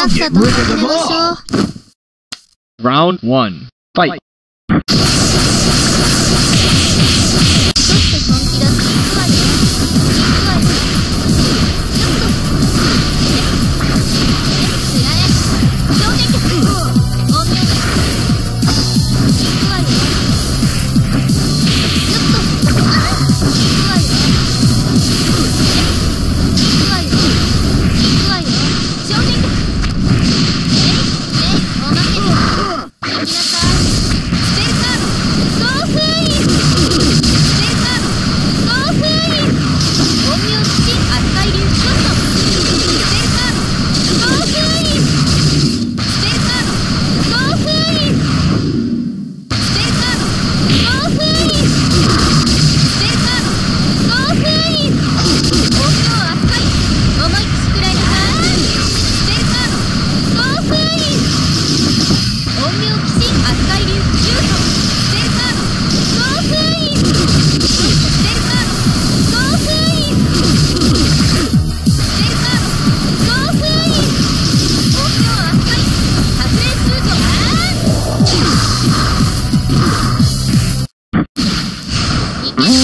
っさと始めましょう。 Round 1. Fight. そして本気出していくわよ。いくわよ。よっと。つられ。超電極。お見事。いくわよ。よっと。いくわよ。いくわよ。いくわよ。超電極。おまけで。行きなさい。ステルカード。ゴーフーイン。ステルカード。ゴーフーイン。陰陽基地扱い流ショット。ステルカード。ゴーフーイン。ステルカード。ゴーフーイン。ステルカード。ゴーフーイン。ステルカード。ゴーフーイン。陰陽扱い。思いっきし食らいなさい。ステルカード。ゴーフーイン。陰陽基地扱い流シュート。ステルカード。ゴーフーイン。ステルカード。ゴーフーイン。ステルカード。ゴーフーイン。陰陽扱い。発令シュート。いけ。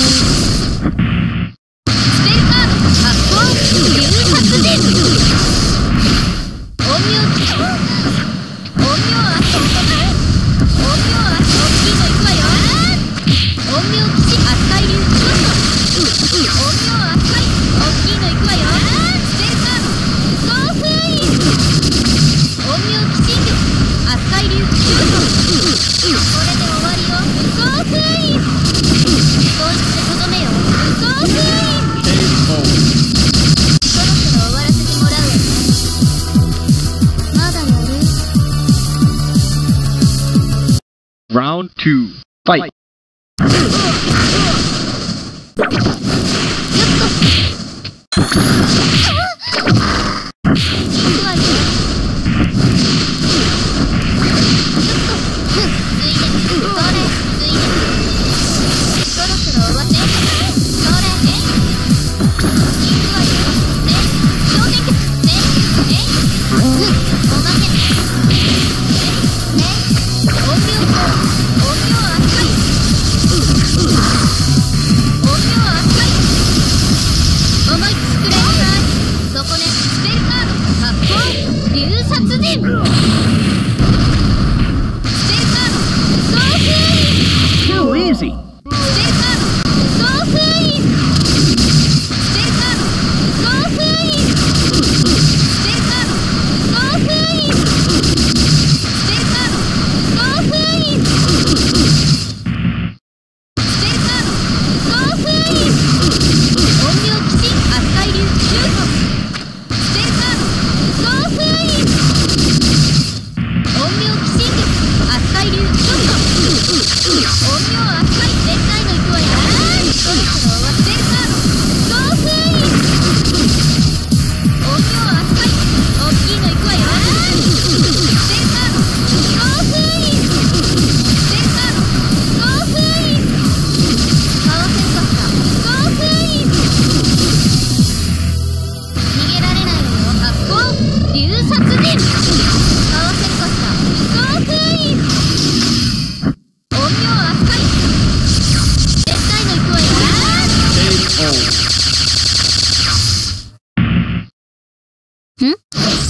ステルカード。発砲。流発電。陰陽基地。陰陽圧大きいのいくわよ。陰陽基地扱い流ショット。陰陽扱い大きいのいくわよ。ステルカード。ゴーフーイン。陰陽基地力扱い流シュート。これで終わりよ。ゴーフーイン。こいつでとどめよ。ゴーフーイン。そろそろ終わらせてもらうわね。まだやる Round 2. Fight. よっと。いくわよ。よっと。ついで。それ。ついで。そろそろ終わって。それ。いくわよ。超電極。おまけ。音量法。音量扱い。音量扱い。思いっきしくらいなさい。そこね。ステルカード。発砲。流殺人。ステルカード。ゴーフーイン。 Too easy. ステルカード。ゴーフーイン。ステルカード。ゴーフーイン。ステルカード。ゴーフーイン。ステルカード。ゴーフーイン。ステルカード。ゴーフーイン。陰陽基地扱い流シュート。ステルカード。ゴーフーイン。陰陽基地力扱い流ショット。陰陽扱いでっかいのいくわよ。そろそろ終わって。ステルカード。ゴーフーイン。陰陽扱い大きいのいくわよ。ステルカード。ゴーフーイン。ステルカード。ゴーフーイン。かわせるかった。ゴーフーイン。逃げられないわよ。発砲。流殺人。かわせるかった。ゴーフーイン。陰陽扱い。でっかいのいくわよ。 KO. ん？